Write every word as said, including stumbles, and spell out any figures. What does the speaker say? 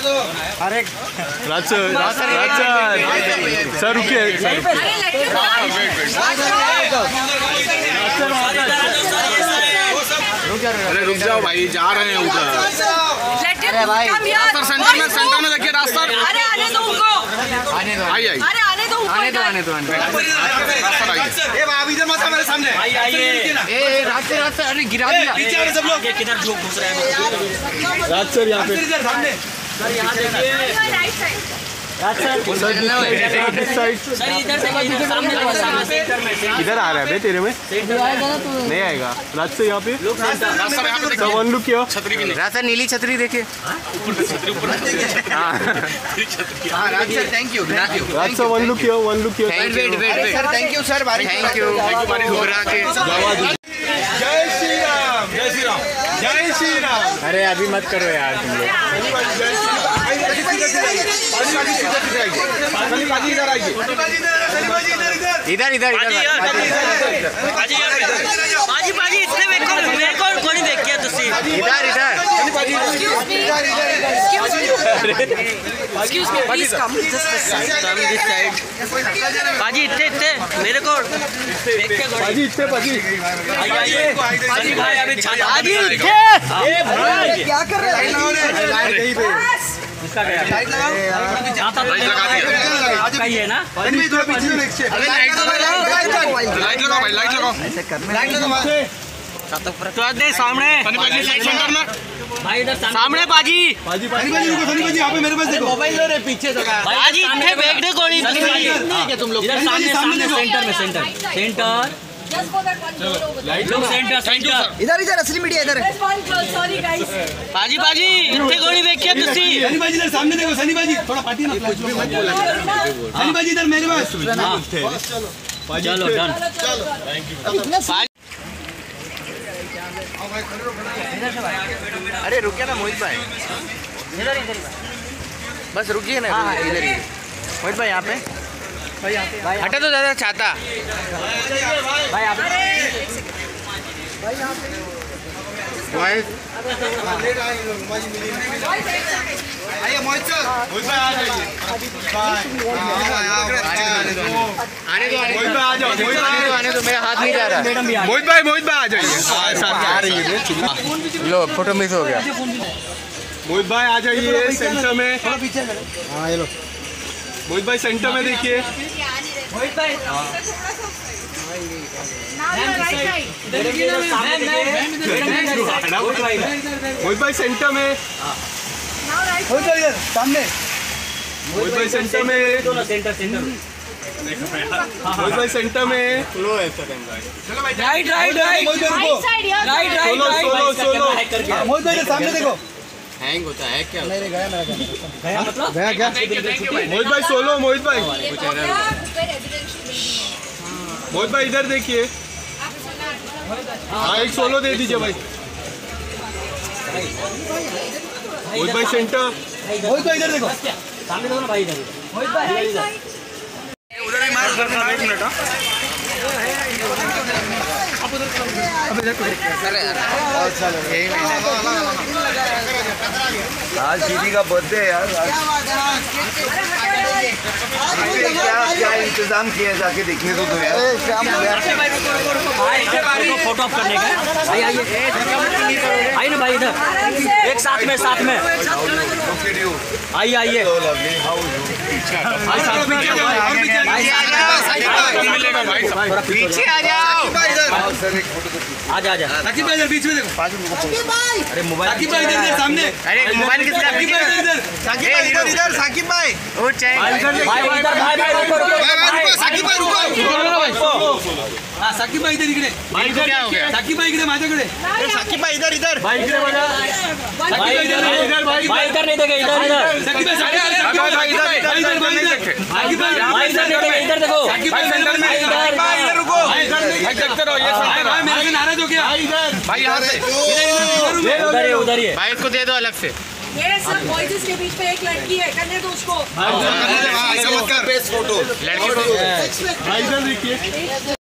अरे राज सर राज सर रुकिए अरे रुक जाओ भाई, जा रहे हैं उधर। अरे भाई सर सेंटर में सेंटर में देखिए रास्ता। अरे आने दो उनको, आने दो आइए आइए अरे आने दो आने दो आने दो आने दो रास्ता आइए। ए भाई इधर मत मेरे सामने आइए आइए। ए रास्ते रास्ते अरे गिरा दिया पीछे सब लोग किधर लोग घुस रहे हैं राज सर यहाँ पे इधर सामने सर यहाँ देखिए right side Raj sir side sir इधर से सामने सामने इधर आ रहा है बे तेरे में नहीं आएगा। राज सर यहाँ पे रास्ता यहाँ पे सब वन लुक किया छतरी भी नहीं। रास्ता नीली छतरी देखिए। छतरी ऊपर हाँ Raj sir thank you thank you Raj sir one look किया वन लुक किया wait wait wait sir thank you sir बारिश थैंक यू घुघरा के जय श्री राम जय श्री राम जय श्री राम। अरे अभी मत करो यार तुम लोग। इधर इधर इधर बाजी बाजी इतने मेरे को मेरे को कोई देख किया तुसी इधर इधर excuse me please come just this side come this side बाजी इतने इतने मेरे को देख के पाजी इतने पाजी आइए बाजी भाई अभी बाजी इतने ए भाई क्या कर रहे हैं यहीं पे इसका गया लाइट लगाओ आता तो लगा दिया आपका ही है ना अरे लाइट लगाओ लाइट लगाओ भाई लाइट लगाओ ऐसे करने लाइट लगाओ तो दे सामने सेंटर में भाई इधर सामने बाजी पाजी सनी भाई रुको सनी भाई यहाँ पे मेरे पास देखो मोबाइल लो रे पीछे तो बाजी इतने बैग दे कोनी नहीं तुम लोग इधर सामने सामने सेंटर में सेंटर सेंटर लाइट लोग सेंटर सेंटर इधर इधर असली मीडिया इधर सॉरी गाइस बाजी बाजी इतने गोली देख के तुसी सनी भाई इधर सामने देखो सनी भाई थोड़ा पार्टी ना कुछ भी मत बोला सनी भाई इधर मेरे पास चलो डन अरे रुकिए ना मोहित भाई इधर इधर बस रुकिए ना इधर ही मोहित भाई यहाँ पे हटे तो ज़्यादा चाहता भाई आप आइए मोहित सर मोहित भाई आ जाइए आने दो मोहित भाई आ जाओ मोहित भाई आने दो मेरा हाथ नहीं जा रहा मोहित भाई मोहित भाई आ जाइए आ रही है लो फोटो मिस हो गया। मोहित भाई आ जाइए सेंटर में। हाँ ये लो मोहित भाई सेंटर में देखिए। मोहित भाई मोहित भाई सेंटर में। मोहित भाई इधर सामने मोहित भाई सेंटर में। सेंटर सेंटर मोहित भाई सेंटर में। चलो भाई राइट राइट राइट मोहित भाई रुको right right solo solo solo Mohit भाई इधर सामने देखो हैंग होता है क्या? नहीं गया मेरा गया मतलब गया क्या मोहित भाई सोलो मोहित भाई मोहित भाई इधर देखिए। हाँ एक सोलो दे दीजिए भाई। मोहित भाई सेंटर। मोहित भाई इधर देखो सामने देखो ना भाई इधर मोहित भाई उधर ही मार उधर एक मिनट हां अब इधर आज दीदी का बर्थडे है यार। क्या क्या इंतजाम किया जाके देखने को तो यार। फोटो ऑफ करने का आइए आइए आइए ना भाई इधर एक साथ में साथ में आइए आइए पीछे आ जाओ। आजा आजा साकिब भाई इधर बीच में देखो अरे मोबाइल साकिब भाई इधर सामने अरे मोबाइल किसका? साकिब भाई इधर साकिब भाई इधर इधर साकिब भाई ओ चाहिए भाई भाई इधर भाई भाई रुको रुको साकिब भाई रुको हां साकिब भाई इधर इकडे भाई को क्या हो गया? साकिब भाई इकडे माझ्याकडे साकिब भाई इधर इधर भाई इधर बजा। भाई इधर इधर भाई इधर नहीं देखे इधर इधर साकिब भाई साकिब भाई इधर इधर भाई इधर साकिब भाई भाई इधर नहीं देखे इधर देखो साकिब भाई सेंटर में इधर इधर रुको भाई देखते रहो ये भाई भाई मेरे से नाराज हो गया भाई यहां से उधर ही उधर ही भाई को दे दो अलग से। ये सब बॉयज के बीच में एक लड़की है, करने दो उसको। ऐसा मत कर। लड़की को भाई इधर देखिए।